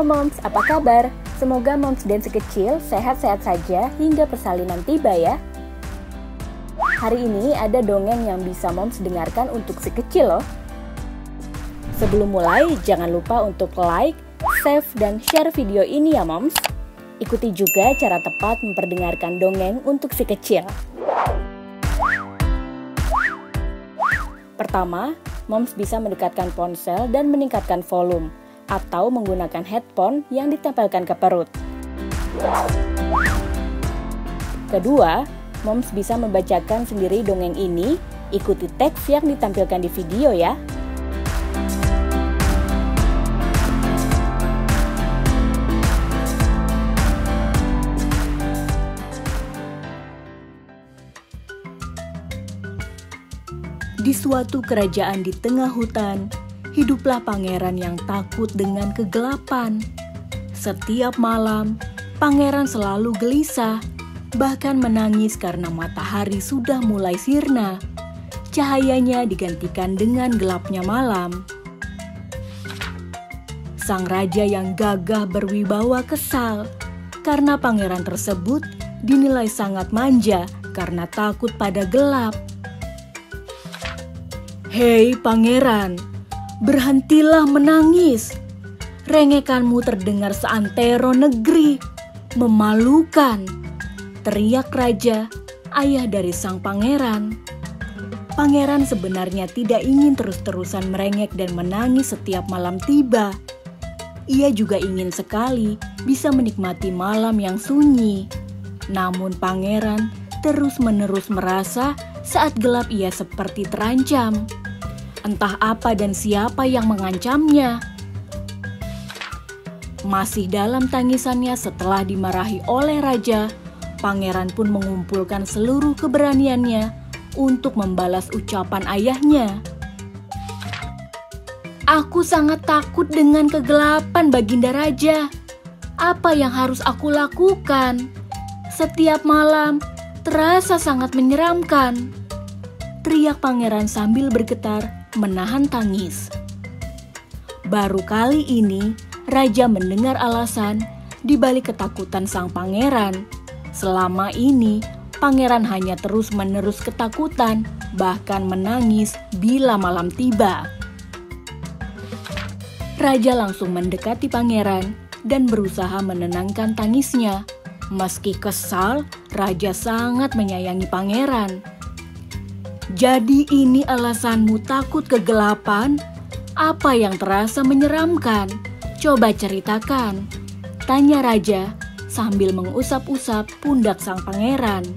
Moms, apa kabar? Semoga Moms dan si kecil sehat-sehat saja hingga persalinan tiba ya. Hari ini ada dongeng yang bisa Moms dengarkan untuk si kecil loh. Sebelum mulai, jangan lupa untuk like, save, dan share video ini ya Moms. Ikuti juga cara tepat memperdengarkan dongeng untuk si kecil. Pertama, Moms bisa mendekatkan ponsel dan meningkatkan volume, atau menggunakan headphone yang ditempelkan ke perut. Kedua, Moms bisa membacakan sendiri dongeng ini, ikuti teks yang ditampilkan di video ya. Di suatu kerajaan di tengah hutan, hiduplah pangeran yang takut dengan kegelapan. Setiap malam, pangeran selalu gelisah, bahkan menangis karena matahari sudah mulai sirna. Cahayanya digantikan dengan gelapnya malam. Sang raja yang gagah berwibawa kesal karena pangeran tersebut dinilai sangat manja karena takut pada gelap. "Hei pangeran, berhentilah menangis. Rengekanmu terdengar seantero negeri. Memalukan," teriak raja, ayah dari sang pangeran. Pangeran sebenarnya tidak ingin terus-terusan merengek dan menangis setiap malam tiba. Ia juga ingin sekali bisa menikmati malam yang sunyi. Namun pangeran terus-menerus merasa saat gelap ia seperti terancam. Entah apa dan siapa yang mengancamnya. Masih dalam tangisannya setelah dimarahi oleh raja, pangeran pun mengumpulkan seluruh keberaniannya untuk membalas ucapan ayahnya. "Aku sangat takut dengan kegelapan, Baginda Raja. Apa yang harus aku lakukan? Setiap malam terasa sangat menyeramkan," teriak pangeran sambil bergetar menahan tangis. Baru kali ini raja mendengar alasan di balik ketakutan sang pangeran. Selama ini pangeran hanya terus-menerus ketakutan, bahkan menangis bila malam tiba. Raja langsung mendekati pangeran dan berusaha menenangkan tangisnya. Meski kesal, raja sangat menyayangi pangeran. "Jadi ini alasanmu takut kegelapan? Apa yang terasa menyeramkan? Coba ceritakan," tanya raja sambil mengusap-usap pundak sang pangeran.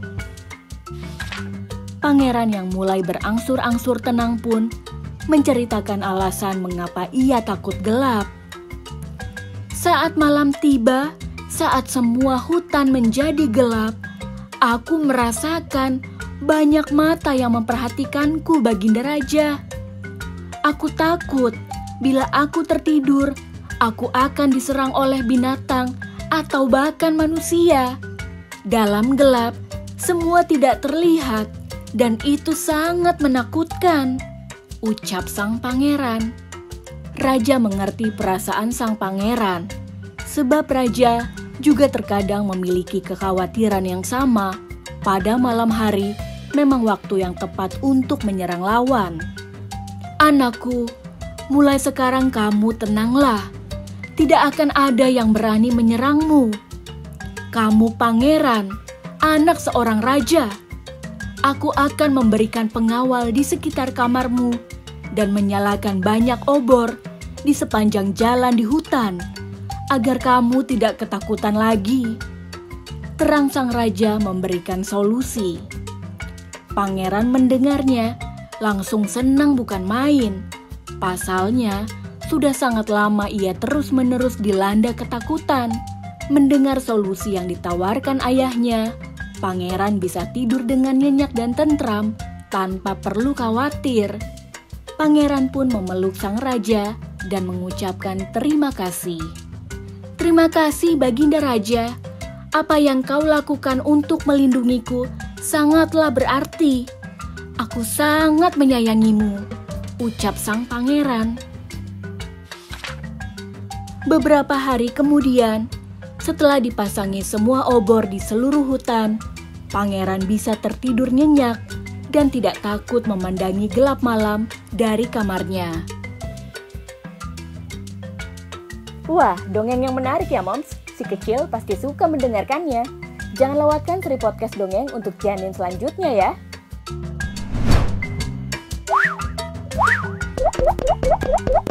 Pangeran yang mulai berangsur-angsur tenang pun menceritakan alasan mengapa ia takut gelap. "Saat malam tiba, saat semua hutan menjadi gelap, aku merasakan banyak mata yang memperhatikanku, Baginda Raja. Aku takut bila aku tertidur, aku akan diserang oleh binatang atau bahkan manusia. Dalam gelap, semua tidak terlihat dan itu sangat menakutkan," ucap sang pangeran. Raja mengerti perasaan sang pangeran, sebab raja juga terkadang memiliki kekhawatiran yang sama. Pada malam hari, memang waktu yang tepat untuk menyerang lawan. "Anakku, mulai sekarang kamu tenanglah. Tidak akan ada yang berani menyerangmu. Kamu pangeran, anak seorang raja. Aku akan memberikan pengawal di sekitar kamarmu dan menyalakan banyak obor di sepanjang jalan di hutan, agar kamu tidak ketakutan lagi," terang sang raja memberikan solusi. Pangeran mendengarnya langsung senang bukan main. Pasalnya, sudah sangat lama ia terus-menerus dilanda ketakutan. Mendengar solusi yang ditawarkan ayahnya, pangeran bisa tidur dengan nyenyak dan tentram tanpa perlu khawatir. Pangeran pun memeluk sang raja dan mengucapkan terima kasih. "Terima kasih Baginda Raja. Apa yang kau lakukan untuk melindungiku sangatlah berarti. Aku sangat menyayangimu," ucap sang pangeran. Beberapa hari kemudian, setelah dipasangi semua obor di seluruh hutan, pangeran bisa tertidur nyenyak dan tidak takut memandangi gelap malam dari kamarnya. Wah, dongeng yang menarik ya, Moms. Si kecil pasti suka mendengarkannya. Jangan lewatkan seri podcast dongeng untuk janin selanjutnya ya.